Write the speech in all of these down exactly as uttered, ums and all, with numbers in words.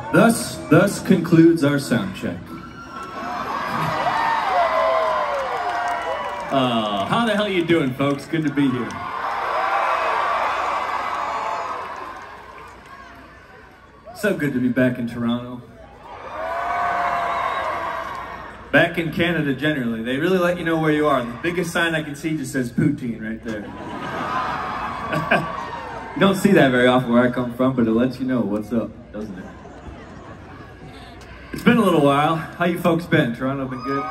Thus, thus concludes our sound check. Uh, how the hell you doing, folks? Good to be here. So good to be back in Toronto. Back in Canada generally. They really let you know where you are. The biggest sign I can see just says poutine right there. You don't see that very often where I come from, but it lets you know what's up, doesn't it? It's been a little while. How you folks been? Toronto been good?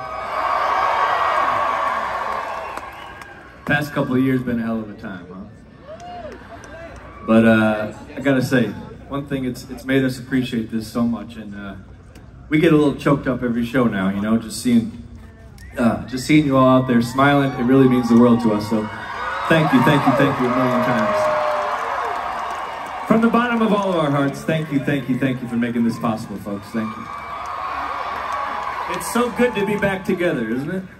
Past couple of years been a hell of a time, huh? But uh, I gotta say, one thing, it's it's made us appreciate this so much, and uh, we get a little choked up every show now, you know, just seeing, uh, just seeing you all out there smiling. It really means the world to us. So, thank you, thank you, thank you a million times. From the bottom of all of our hearts, thank you, thank you, thank you for making this possible, folks. Thank you. It's so good to be back together, isn't it?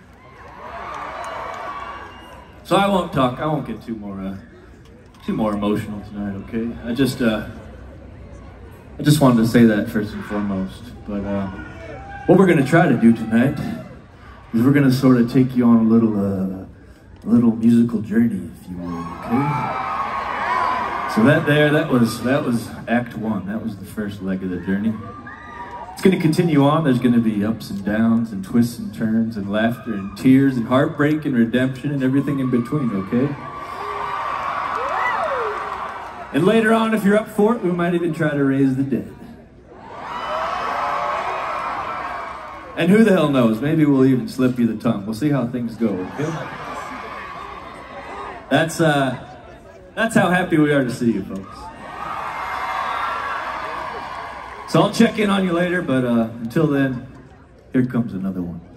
So I won't talk. I won't get too more, uh, too more emotional tonight. Okay? I just, uh, I just wanted to say that first and foremost. But uh, what we're gonna try to do tonight is we're gonna sort of take you on a little, uh, a little musical journey, if you will. Okay? So that there, that was that was Act One. That was the first leg of the journey. It's going to continue on. There's going to be ups and downs and twists and turns and laughter and tears and heartbreak and redemption and everything in between, okay? And later on, if you're up for it, we might even try to raise the dead. And who the hell knows? Maybe we'll even slip you the tongue. We'll see how things go, okay? That's, uh, that's how happy we are to see you, folks. So I'll check in on you later, but uh, until then, here comes another one.